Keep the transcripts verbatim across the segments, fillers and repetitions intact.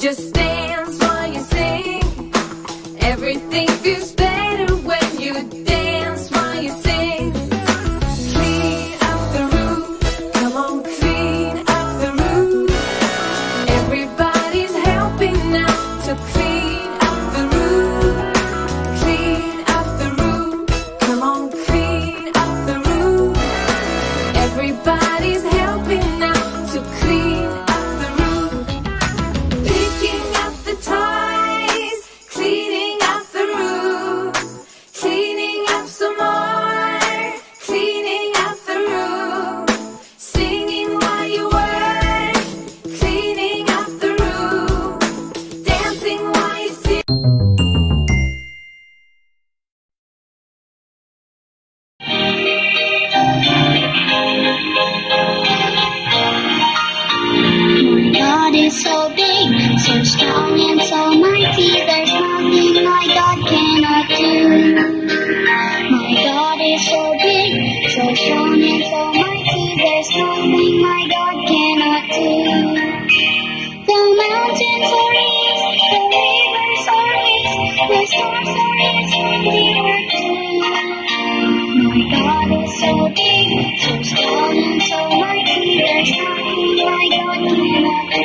Just dance while you sing. Everything feels better when you dance while you sing. Clean up the room, come on, clean up the room. Everybody's helping now to clean up the room. Clean up the room, come on, clean up the room. Everybody's helping now to clean up the room. Picking up the toys, cleaning up the room. Cleaning up some more, cleaning up the room. Singing while you work, cleaning up the room. Dancing while you sing. God is so big, so strong and so mighty. There's nothing my God cannot do. My God is so big, so strong and so mighty. There's nothing my God cannot do. The mountains are His, the rivers are His, the stars are His handiwork too. My God is so big, so strong and so mighty. There's nothing my God cannot do.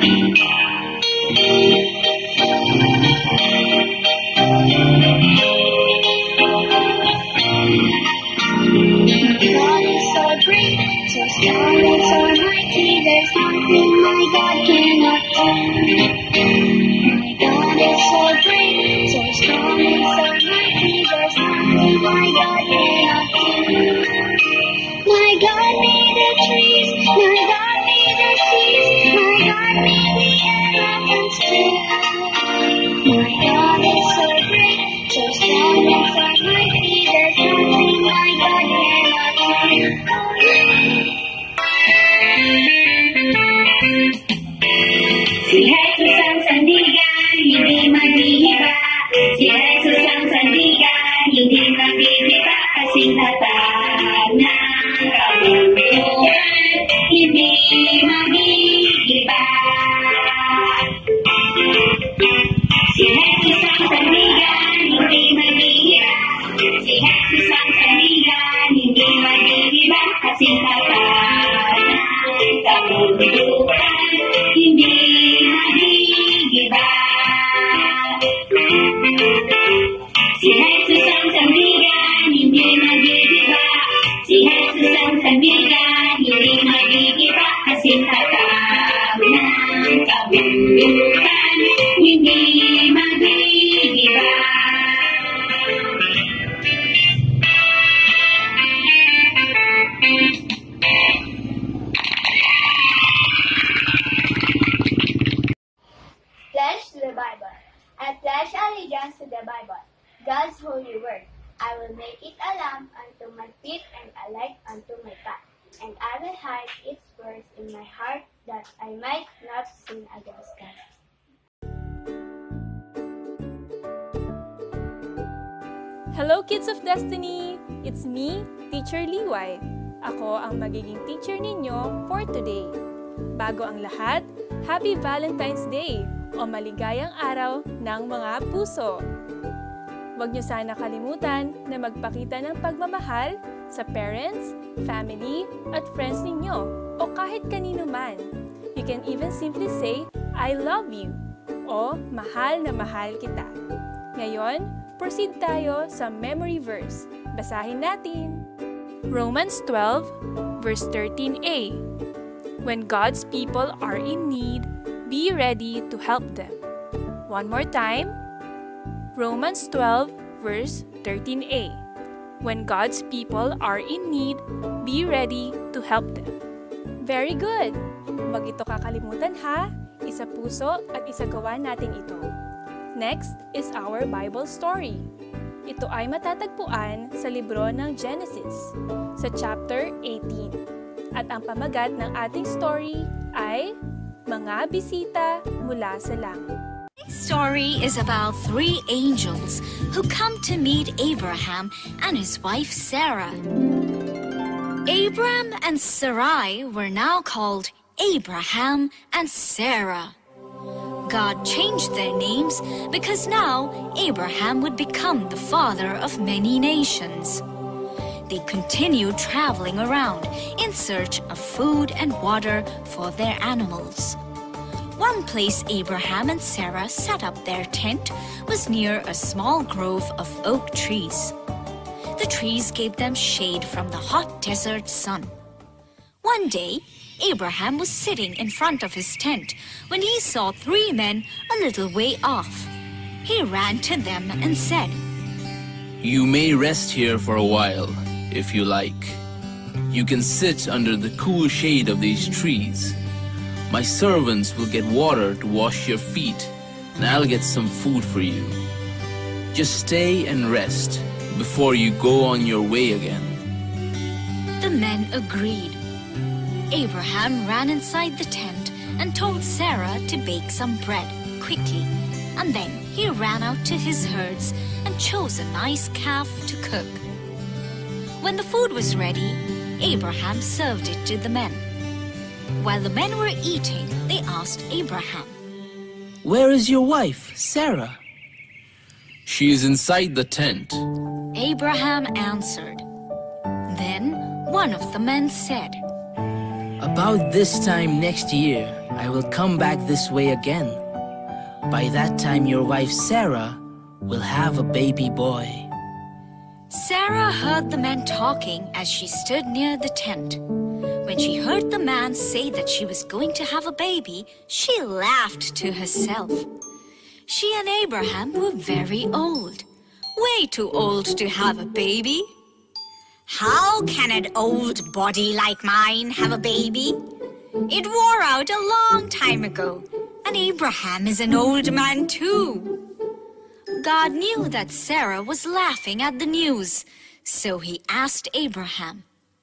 God is so great, so strong and so mighty. There's nothing my God cannot do. My God is so great, so strong and so mighty. There's nothing my God cannot do. My God made the trees, my God made the seas, my God made the elephants too. My God is so great, so strong and so mighty. There's nothing my God cannot do. Si Jesus ang sandigan, hindi maghihiba. Si Jesus ang sandigan, hindi maghihiba. Kasing tatag ng kabundukan, hindi maghihiba. Si Jesus ang sandigan, hindi maghihiba. Si Jesus ang sandigan, hindi maghihiba. Kasing tatag ng kabundukan, hindi maghihiba. Si Jesus ang sandigan, hindi maghihiba. Si Jesus ang sandigan, hindi maghihiba. Kasing tatag ng kabundukan, hindi maghihiba. Pledge to the Bible. I pledge allegiance to the Bible, God's holy word. I will make it a lamp unto my feet and a light unto my path. And I will hide its words in my heart, that I might not sin against God. Hello Kids of Destiny! It's me, Teacher Liway. Ako ang magiging teacher ninyo for today. Bago ang lahat, Happy Valentine's Day o maligayang araw ng mga puso! Huwag niyo sana kalimutan na magpakita ng pagmamahal sa parents, family, at friends ninyo o kahit kanino man. You can even simply say, I love you o mahal na mahal kita. Ngayon, proceed tayo sa memory verse. Basahin natin. Romans twelve, verse thirteen a. When God's people are in need, be ready to help them. One more time. Romans twelve, verse thirteen a. When God's people are in need, be ready to help them. Very good! Huwag ito kakalimutan ha. Isa puso at isagawa natin ito. Next is our Bible story. Ito ay matatagpuan sa libro ng Genesis, sa chapter eighteen. At ang pamagat ng ating story ay Mga Bisita Mula sa Langit. This story is about three angels who come to meet Abraham and his wife Sarah. Abram and Sarai were now called Abraham and Sarah. God changed their names because now Abraham would become the father of many nations. They continued traveling around in search of food and water for their animals. One place Abraham and Sarah set up their tent was near a small grove of oak trees. The trees gave them shade from the hot desert sun. One day, Abraham was sitting in front of his tent when he saw three men a little way off. He ran to them and said, "You may rest here for a while, if you like. You can sit under the cool shade of these trees. My servants will get water to wash your feet, and I'll get some food for you. Just stay and rest before you go on your way again." The men agreed. Abraham ran inside the tent and told Sarah to bake some bread quickly, and then he ran out to his herds and chose a nice calf to cook. When the food was ready, Abraham served it to the men. While the men were eating, they asked Abraham, "Where is your wife, Sarah?" "She is inside the tent." Abraham answered. Then one of the men said, "About this time next year, I will come back this way again. By that time, your wife Sarah will have a baby boy." Sarah heard the men talking as she stood near the tent. When she heard the man say that she was going to have a baby, she laughed to herself. She and Abraham were very old, way too old to have a baby. "How can an old body like mine have a baby? It wore out a long time ago, and Abraham is an old man too." God knew that Sarah was laughing at the news, so he asked Abraham,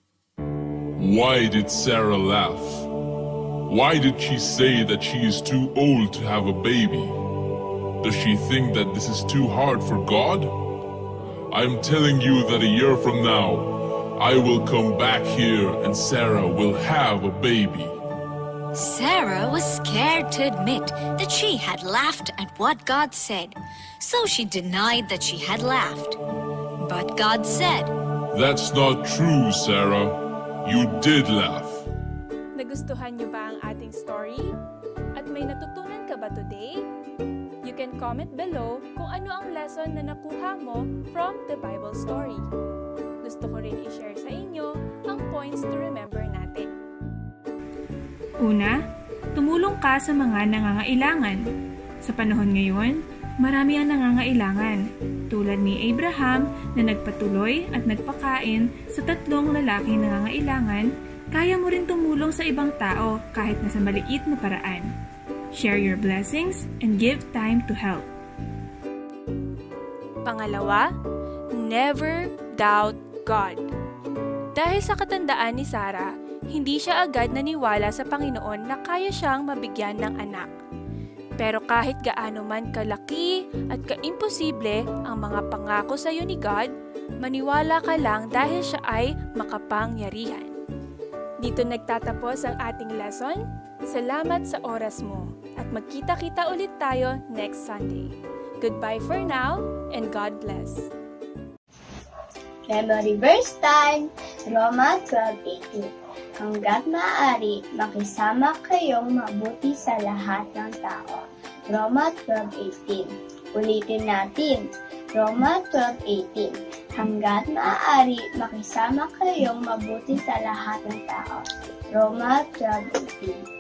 "Why did Sarah laugh? Why did she say that she is too old to have a baby? Does she think that this is too hard for God? I'm telling you that a year from now, I will come back here and Sarah will have a baby." Sarah was scared to admit that she had laughed at what God said, so she denied that she had laughed. But God said, "That's not true, Sarah. You did laugh." Nagustuhan niyo ba ang ating story? At may natutunan ka ba today? You can comment below kung ano ang lesson na nakuha mo from the Bible story. Gusto ko rin i-share sa inyo ang points to remember natin. Una, tumulong ka sa mga nangangailangan. Sa panahon ngayon, marami ang nangangailangan, tulad ni Abraham na nagpatuloy at nagpakain sa tatlong lalaking nangangailangan. Kaya mo rin tumulong sa ibang tao kahit na sa maliit na paraan. Share your blessings and give time to help. Pangalawa, never doubt God. Dahil sa katandaan ni Sarah, hindi siya agad naniwala sa Panginoon na kaya siyang mabigyan ng anak. Pero kahit gaano man kalaki at kaimposible ang mga pangako sa iyo ni God, maniwala ka lang dahil siya ay makapangyarihan. Dito nagtatapos ang ating lesson. Salamat sa oras mo at magkita-kita ulit tayo next Sunday. Goodbye for now and God bless. Memory verse time, Roma twelve eighteen. Hangga't maaari, makisama kayong mabuti sa lahat ng tao. Roma twelve eighteen. Ulitin natin. Roma twelve eighteen. Hangga't maaari, makisama kayong mabuti sa lahat ng tao. Roma twelve eighteen.